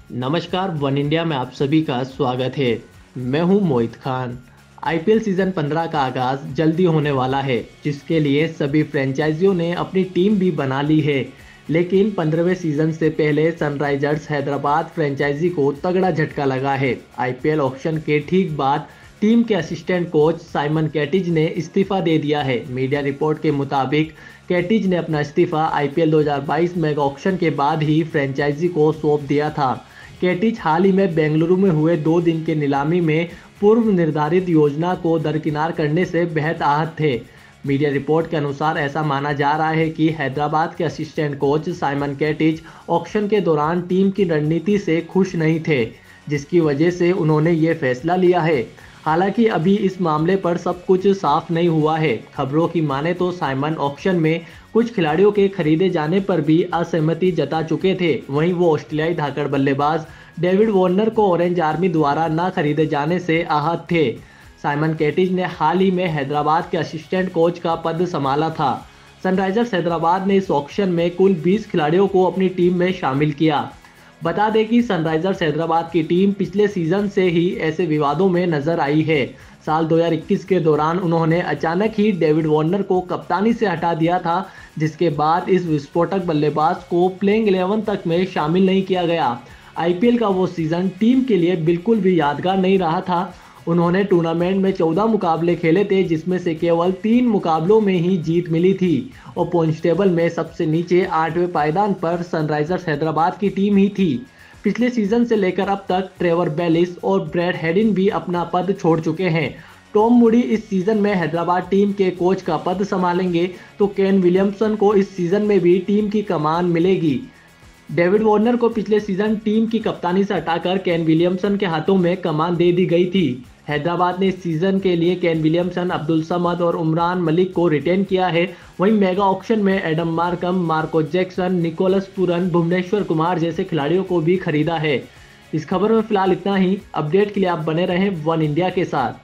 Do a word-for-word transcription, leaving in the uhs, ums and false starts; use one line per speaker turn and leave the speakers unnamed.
नमस्कार, one India में आप सभी का स्वागत है। मैं हूं मोहित खान। आईपीएल सीजन पंद्रह का आगाज जल्दी होने वाला है, जिसके लिए सभी फ्रेंचाइजियों ने अपनी टीम भी बना ली है। लेकिन पंद्रहवें सीजन से पहले सनराइजर्स हैदराबाद फ्रेंचाइजी को तगड़ा झटका लगा है। आईपीएल ऑक्शन के ठीक बाद टीम के असिस्टेंट कोच साइमन कैटिज ने इस्तीफा दे दिया है। मीडिया रिपोर्ट के मुताबिक कैटिज ने अपना इस्तीफा आईपीएल दो हज़ार बाईस मेगा ऑक्शन के बाद ही फ्रेंचाइजी को सौंप दिया था। कैटिज हाल ही में बेंगलुरु में हुए दो दिन के नीलामी में पूर्व निर्धारित योजना को दरकिनार करने से बेहद आहत थे। मीडिया रिपोर्ट के अनुसार ऐसा माना जा रहा है कि हैदराबाद के assistant coach Simon Katich auction के दौरान टीम की रणनीति से खुश नहीं थे, जिसकी वजह से उन्होंने ये फैसला लिया है। हालांकि अभी इस मामले पर सब कुछ साफ नहीं हुआ है। खबरों की माने तो साइमन ऑक्शन में कुछ खिलाड़ियों के खरीदे जाने पर भी असहमति जता चुके थे। वहीं वो ऑस्ट्रेलियाई धाकड़ बल्लेबाज डेविड वार्नर को ऑरेंज आर्मी द्वारा न खरीदे जाने से आहत थे। साइमन कैटिज ने हाल ही में हैदराबाद के असिस्टेंट कोच का पद संभाला था। सनराइजर्स हैदराबाद ने इस ऑक्शन में कुल बीस खिलाड़ियों को अपनी टीम में शामिल किया। बता दें कि सनराइजर्स हैदराबाद की टीम पिछले सीजन से ही ऐसे विवादों में नजर आई है। साल दो हज़ार इक्कीस के दौरान उन्होंने अचानक ही डेविड वार्नर को कप्तानी से हटा दिया था, जिसके बाद इस विस्फोटक बल्लेबाज को प्लेइंग इलेवन तक में शामिल नहीं किया गया। आईपीएल का वो सीजन टीम के लिए बिल्कुल भी यादगार नहीं रहा था। उन्होंने टूर्नामेंट में चौदह मुकाबले खेले थे, जिसमें से केवल तीन मुकाबलों में ही जीत मिली थी और पॉइंट्स टेबल में सबसे नीचे आठवें पायदान पर सनराइजर्स हैदराबाद की टीम ही थी। पिछले सीजन से लेकर अब तक ट्रेवर बेलिस और ब्रैड हेडिन भी अपना पद छोड़ चुके हैं। टॉम मूडी इस सीजन में हैदराबाद टीम के कोच का पद संभालेंगे, तो केन विलियमसन को इस सीजन में भी टीम की कमान मिलेगी। डेविड वार्नर को पिछले सीजन टीम की कप्तानी से हटाकर केन विलियमसन के हाथों में कमान दे दी गई थी। हैदराबाद ने इस सीजन के लिए केन विलियमसन, अब्दुल समद और उमरान मलिक को रिटेन किया है। वहीं मेगा ऑक्शन में Aiden Markram, Marco Jansen, Nicholas Pooran, Bhuvneshwar Kumar जैसे खिलाड़ियों को भी खरीदा है। इस खबर में फिलहाल इतना ही। अपडेट के लिए आप बने रहें वन इंडिया के साथ।